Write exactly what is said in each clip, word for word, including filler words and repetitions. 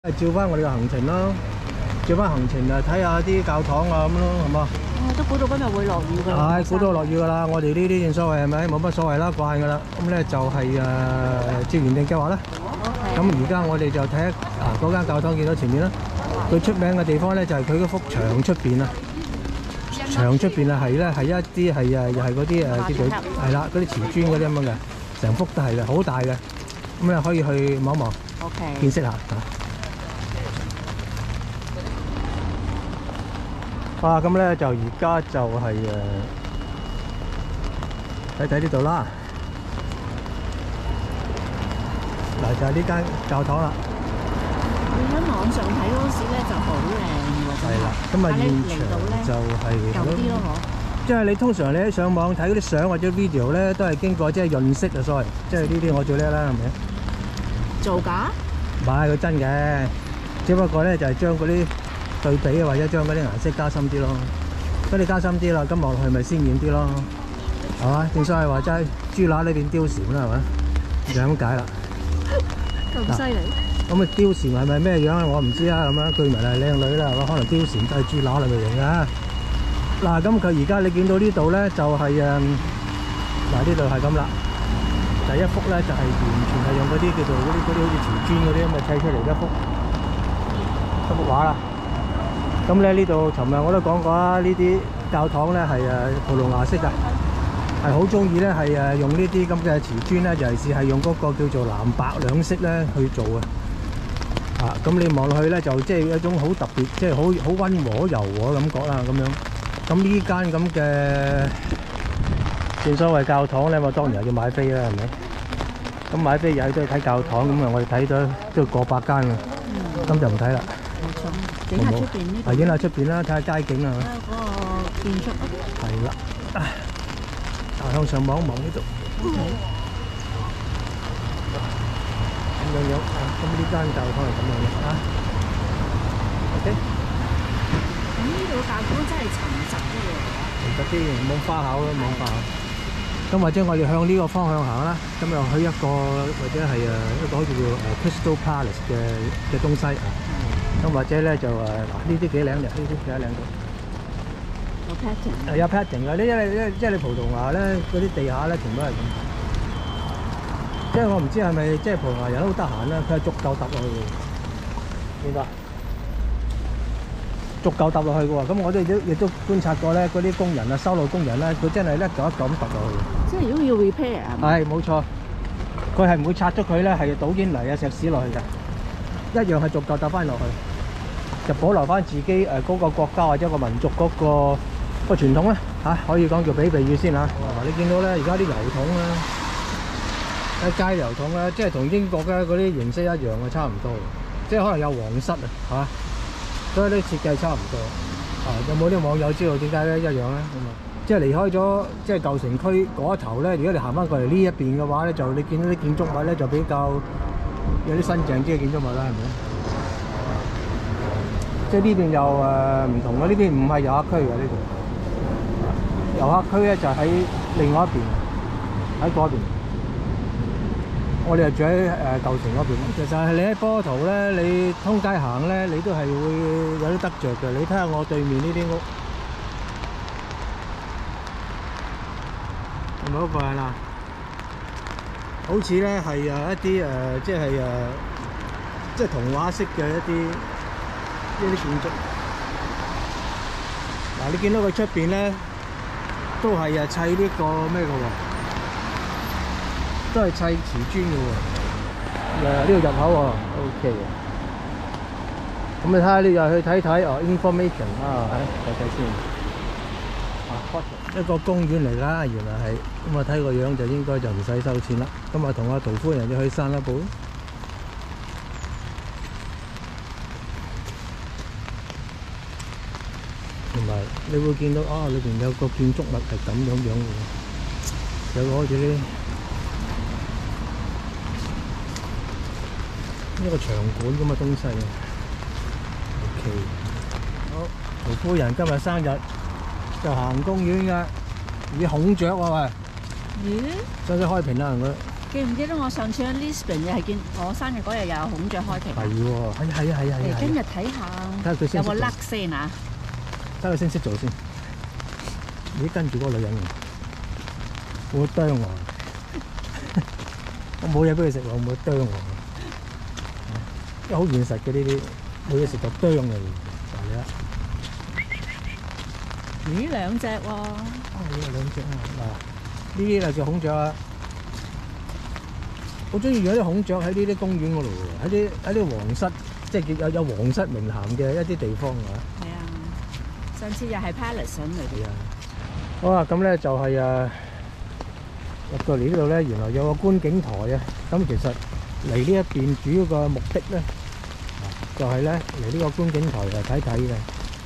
照翻我哋嘅行程咯，照翻行程啊，睇下啲教堂啊咁咯，係嘛？ 我都估到今日會落雨㗎。 係估到落雨㗎啦，我哋呢啲正所謂係咪冇乜所謂啦，慣㗎啦。咁咧就係誒照原定計劃啦。咁而家我哋就睇一啊嗰間教堂，見到前面啦。佢出名嘅地方咧就係佢嗰幅牆出邊啊，牆出邊啊係咧係一啲係誒又係嗰啲誒叫做係啦嗰啲瓷磚嗰啲咁樣嘅，成幅都係嘅，好大嘅。咁咧可以去望一望， OK， 見識下。啊，咁咧就而家就係誒睇睇呢度啦。嗱就係呢間教堂啦。 你喺網上睇嗰時咧就好靚喎。 係啦，咁啊現場就係舊啲咯，嗬。 即係你通常你喺上網睇嗰啲相或者 video 咧，都係經過即係潤色啊，所謂即係呢啲我最叻啦，係咪？ 造假？ 唔係佢真嘅，只不過咧就係將嗰啲對比啊，或者將嗰啲顏色加深啲咯。咁你加深啲啦，咁望落去咪鮮豔啲咯，係嘛？正所謂話齋豬乸呢邊貂蟬啦，係咪？就係咁解啦。 咁犀利？ 咁啊貂蟬係咪咩樣我唔知啊，咁樣據聞係靚女啦，係嘛？可能貂蟬都係豬乸嚟嘅型啊。嗱，咁佢而家你見到呢度咧，就係誒嗱呢度係咁啦。第一幅咧就係完全係用嗰啲叫做嗰啲嗰啲好似瓷磚嗰啲咁嘅砌出嚟一幅一幅畫啦。咁咧呢度尋日我都講過啦，呢啲教堂咧係誒葡萄牙式㗎，係好中意咧係誒用呢啲咁嘅瓷磚咧，尤其是係用嗰個叫做藍白兩色咧去做嘅。啊，咁你望落去咧就即係一種好特別，即係好好溫和柔和感覺啦咁樣。咁呢間咁嘅正所謂教堂咧，我當然係要買飛啦，係咪？咁買飛又都係睇教堂，咁啊我哋睇咗都過百間啦，咁就唔睇啦。 冇錯，影下出邊呢度。 係影下出邊啦，睇下街景啊。 睇下嗰個建築啊。 係啦，啊向上望一望呢度。咁樣樣啊，咁呢間教堂係咁樣嘅啊。OK。 咁呢度教堂真係沉實啲喎。 沉實啲，冇花巧咯，冇花巧。咁或者我哋向呢個方向行啦，咁又去一個或者係誒一個好似叫誒 Crystal Palace 嘅嘅東西啊。咁或者咧就誒嗱呢啲幾靚嘅，呢啲幾靚嘅。 有 pattern。 誒有 pattern 嘅，呢因為即係你葡萄牙咧嗰啲地下咧全部都係咁。即係我唔知係咪即係葡萄牙人都好得閒咧，佢係逐嚿揼落去嘅，明白？逐嚿揼落去嘅喎，咁我哋都亦都觀察過咧，嗰啲工人啊、修路工人咧，佢真係一嚿一嚿咁揼落去。 即係如果要 repair 啊？ 係冇錯，佢係唔會拆咗佢咧，係倒堅泥啊、石屎落去嘅，一樣係逐嚿揼翻落去，就保留翻自己誒嗰個國家或者個民族嗰個個傳統咧嚇，可以講叫比比喻先嚇。你見到咧而家啲油桶咧，喺街油桶咧，即係同英國嘅嗰啲形式一樣嘅，差唔多，即係可能有皇室啊嚇。所以啲設計差唔多，啊有冇啲網友知道點解咧一樣咧？咁啊，即係離開咗即係舊城區嗰一頭咧，如果你行翻過嚟呢一邊嘅話咧，就你見到啲建築物咧就比較有啲新淨啲嘅建築物啦，係咪？即係呢邊又誒唔同嘅，呢邊唔係遊客區嘅呢度，遊客區咧就喺另外一邊，喺嗰邊。我哋係住喺誒舊城嗰邊，其實係你喺波圖咧，你通街行咧，你都係會有啲得着嘅。你睇下我對面呢啲屋，係咪好過癮啊？好似咧係誒一啲誒、呃，即係誒、呃，即係童話式嘅一啲呢啲建築。嗱、啊，你見到佢出邊咧，都係誒砌呢個咩嘅喎？都係砌瓷磚嘅喎，誒呢度入口喎 ，OK 嘅。咁你睇下，你又去睇睇哦 ，information 啊，睇睇先。啊，一個公園嚟㗎，原來係。咁啊睇個樣就應該就唔使收錢啦。咁啊同阿陶夫人就去散一步。同埋你會見到啊，裏邊有個建築物係咁樣樣嘅，有個好似啲。一個場館咁嘅東西啊 ，OK， 好，陶夫人今日生日就行公園㗎，啲孔雀喎喂， 咦？ 使唔使開屏啊？佢記唔記得我上次喺 Lisbon 又係見我生日嗰日又有孔雀開屏？ 係喎，係啊係啊係啊係啊！ 今日睇睇下佢下有冇先識做甩先啊！ 睇下佢先識做先。你跟住嗰個女人喎，會啄我。我冇嘢俾佢食喎，我冇啄我。因為好現實嘅呢啲，冇嘢食就啄你，就係啦。 咦，兩隻喎！ 啊，呢個兩隻啊，嗱，呢啲就叫孔雀啊。好中意養啲孔雀喺呢啲公園嗰度喎，喺啲喺啲皇室，即係叫有有皇室名銜嘅一啲地方啊。 係啊，上次又係 Palace 嚟嘅。 係啊。好啊，咁咧就係誒入到嚟呢度咧，原來有個觀景台啊。咁其實嚟呢一邊主要個目的咧，就係咧嚟呢個觀景台嚟睇睇嘅。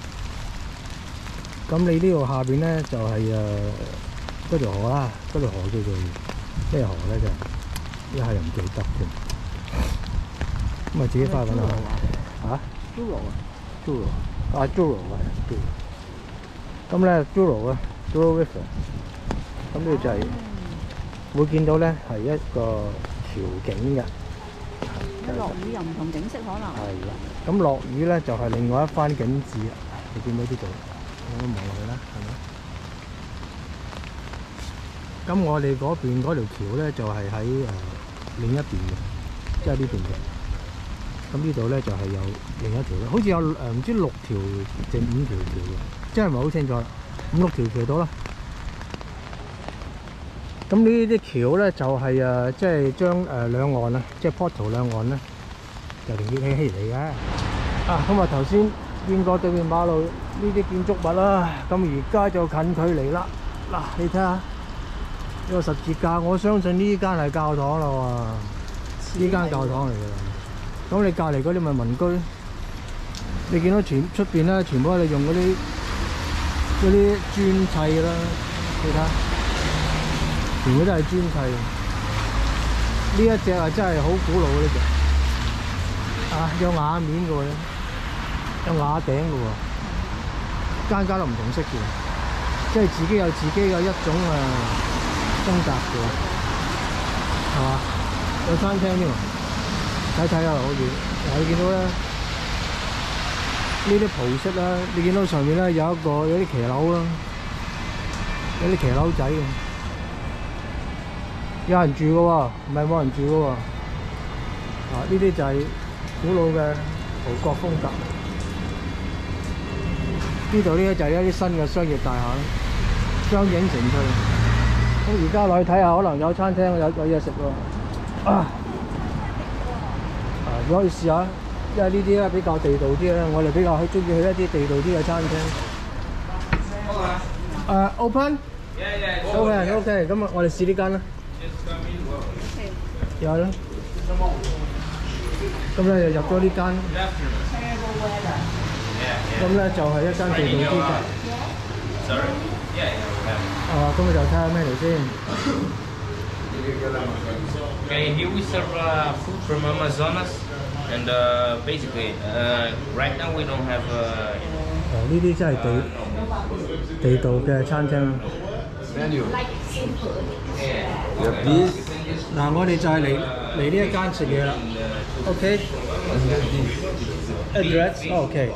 咁你呢度下邊咧就係誒嗰條河啦，嗰條河叫做咩河咧？就一下又唔記得添。咁啊自己翻去揾下。嚇 Juro 啊 ，Juro 啊 ，Juro 係 Juro。咁咧 Juro 啊 ，Juro River。咁呢度就係會見到咧係一個橋景嘅。 一落雨又唔同景色可能。 係啦。咁落雨咧就係另外一番景緻啦。你見到呢度？我望落去啦，係咪？咁我哋嗰邊嗰條橋咧就係喺誒另一邊嘅，即係呢邊嘅。咁呢度咧就係有另一條咧，好似有誒唔知六條定五條橋嘅，真係唔係好清楚啦。五六條橋到啦。咁呢啲橋咧就係誒即係將誒兩岸啊，即係 Porto 兩岸咧，就連結起起嚟嘅。啊，咁啊頭先見過對面馬路呢啲建築物啦，咁而家就近距離啦。嗱，你睇下呢個十字架，我相信呢間係教堂啦喎，呢間教堂嚟嘅。咁你隔離嗰啲咪民居，你見到全出邊咧，全部係用嗰啲嗰啲磚砌啦，你睇下，全部都係磚砌。呢一隻啊真係好古老嘅呢隻，啊有瓦面嘅喎，有瓦頂嘅喎，間間都唔同色嘅，即係自己有自己嘅一種啊風格嘅，係嘛？有餐廳添喎，睇睇啊可以。嗱，你見到咧呢啲葡式啦，你見到上面咧有一個有啲騎樓啦，有啲騎樓仔嘅，有人住嘅喎，唔係冇人住嘅喎。啊，呢啲就係古老嘅葡國風格。呢度呢就係一啲新嘅商業大廈，相映成趣。咁而家落去睇下，可能有餐廳有有嘢食喎。啊，你可以試下，因為呢啲咧比較地道啲咧，我哋比較中意去一啲地道啲嘅餐廳。誒 ，open？OK OK，咁啊，我哋試呢間啦。有啦。咁咧就入咗呢間。咁咧就係一間地道啲嘅。啊，咁我就睇下咩嚟先。 Okay, here we serve uh, food from Amazonas, and uh, basically, uh, right now we don't have. Uh, 哦，呢啲真係地地道嘅餐廳。嗱，我哋就係嚟嚟呢一間食嘢啦。OK。Address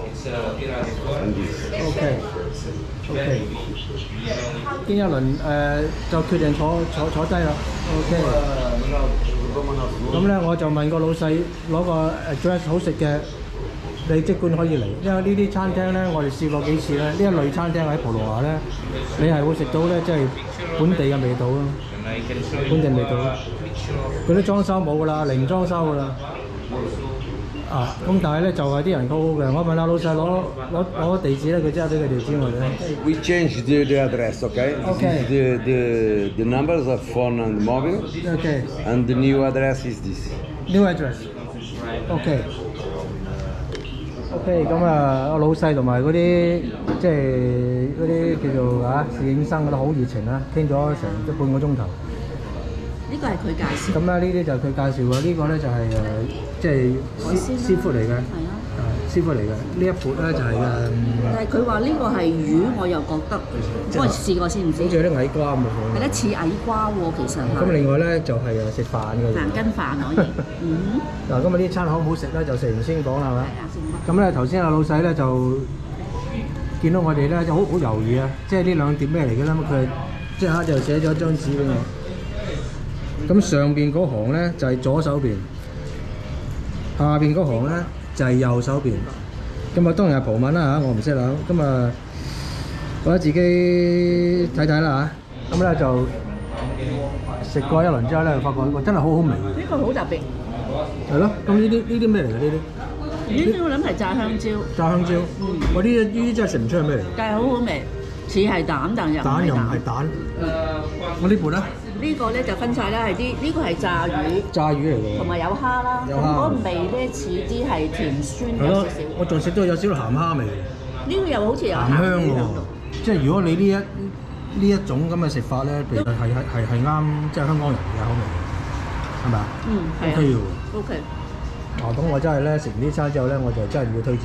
OK。OK。OK。邊一輪誒就決定坐坐坐低啦。OK。咁咧我就問個老細攞個 address 好食嘅，你即管可以嚟，因為呢啲餐廳咧，我哋試過幾次咧，呢一類餐廳喺葡萄牙咧，你係會食到咧，即係本地嘅味道咯，本地味道咯。嗰啲裝修冇㗎啦，零裝修㗎啦。啊，咁但係咧就係啲人好好嘅，我問下老細攞攞攞地址咧，佢即刻俾佢地址我哋咧。 We changed the, the address, okay? Okay. This is the, the, the numbers of phone and mobile, OK。 and the new address is this. New address。OK。OK， 咁啊，老細同埋嗰啲即係嗰啲叫做啊侍應生都好熱情啦，傾咗成一半個鐘頭。 呢個係佢介紹。 咁咧呢啲就係佢介紹喎，呢個咧就係誒即係師師傅嚟嘅。 係啊。 師傅嚟嘅。呢一盤咧就係、是、 但係佢話呢個係魚，我又覺得，我試過先唔知。 好似有啲矮瓜咁嘅。 係得似矮瓜喎，其實係。 咁另外咧就係誒食飯嘅。 飯跟飯可以。嗯。 嗱，今日呢餐好唔好食咧？就食完先講啦，係咪？ 係啊，先。 咁咧頭先阿老細咧就見到我哋咧就好好猶豫啊，即係呢兩碟咩嚟嘅咧？佢即刻就寫咗張紙俾我。咁上邊嗰行咧就係、是、左手邊，下邊嗰行咧就係、是、右手邊。咁啊當然係葡文啦嚇，我唔識啦。咁啊，我覺得自己睇睇啦嚇。咁咧就食過一輪之後咧，發覺哇真係好好味。 呢個好特別。 係咯，咁呢啲呢啲咩嚟嘅呢啲？ 呢啲我諗係炸香蕉。 炸香蕉。嗯。我呢啲呢啲真係食唔出係咩嚟？ 但係好好味，似係蛋但又唔係蛋。 蛋又唔係蛋。我呢盤咧？ 呢個咧就分晒啦，係啲呢個係炸魚， 炸魚嚟嘅， 同埋有蝦啦。 有蝦。 咁嗰個味咧似啲係甜酸有少少。 我仲食到有少少鹹蝦味。 呢個又好似有鹹香喎，即係如果你呢一呢一種咁嘅食法咧，其實係係係係啱即係香港人嘅口味，係咪啊？ 嗯，係啊。 O K 嘅喎。 O K。 哦，咁我真係咧食完呢餐之後咧，我就真係要推薦。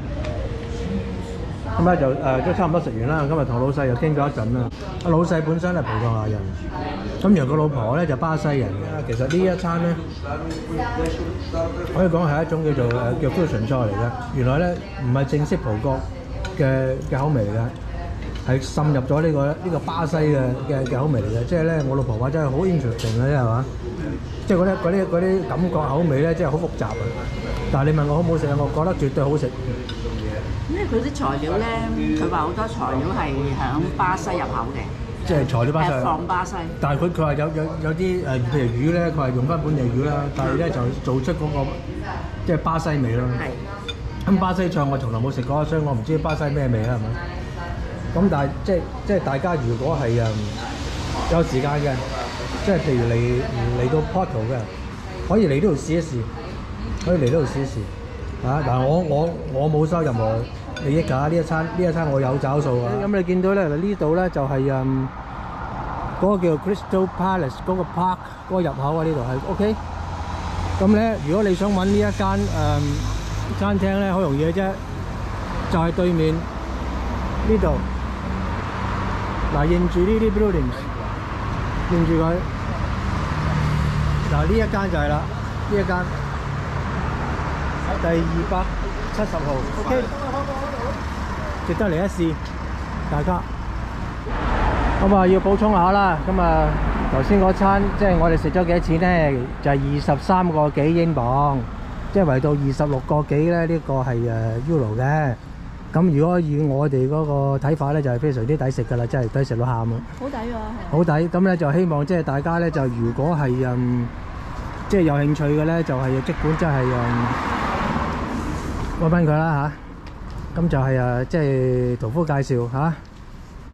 咁咧就誒都差唔多食完啦。今日同老細又傾咗一陣啦。阿老細本身係葡萄牙人，咁然後個老婆咧就巴西人嘅。其實呢一餐咧可以講係一種叫做誒叫 fusion 菜嚟嘅。原來咧唔係正式葡國嘅嘅口味嚟嘅，係滲入咗呢個呢個巴西嘅嘅嘅口味嚟嘅。即係咧我老婆話真係好 interesting 嘅啫，係嘛？即係嗰啲嗰啲嗰啲感覺口味咧，真係好複雜啊！但係你問我好唔好食啊？我覺得絕對好食。 因為佢啲材料咧，佢話好多材料係響巴西入口嘅， 即係材料巴西。 放巴西。 但係佢佢話有有有啲誒，譬如魚咧，佢係用翻本地魚啦，但係咧就做出嗰、那個即係巴西味咯。係。咁巴西菜我從來冇食過，所以我唔知巴西咩味啦，係咪？咁但係即係即係大家如果係誒有時間嘅，即係譬如嚟嚟到 Porto 嘅，可以嚟呢度試一試，可以嚟呢度試一試。啊！但係我我我冇收任何利益㗎，呢一餐呢一餐我有找數啊！咁你見到咧，呢度咧就係誒嗰個叫 Crystal Palace 嗰個 park 嗰個入口啊，呢度係 OK。咁咧，如果你想揾呢一間誒、嗯、餐廳咧，好容易嘅啫，就係、是、對面呢度。嗱，認住呢啲 buildings， 認住佢。嗱，呢一間就係啦，呢一間。第二百七十號 ，OK， 值得嚟一試，大家。咁啊，要補充下啦。咁啊，頭先嗰餐即係我哋食咗幾多錢咧？就係二十三個幾英鎊，即係圍到二十六個幾咧。呢個係誒 Euro 嘅。咁如果以我哋嗰個睇法咧，就係非常之抵食㗎啦，真係抵食到喊啊！ 好抵喎， 好抵。咁咧就希望即係大家咧就如果係嗯即係有興趣嘅咧，就係即管真係嗯。揾翻佢啦嚇，咁就係誒，即係屠夫介紹嚇。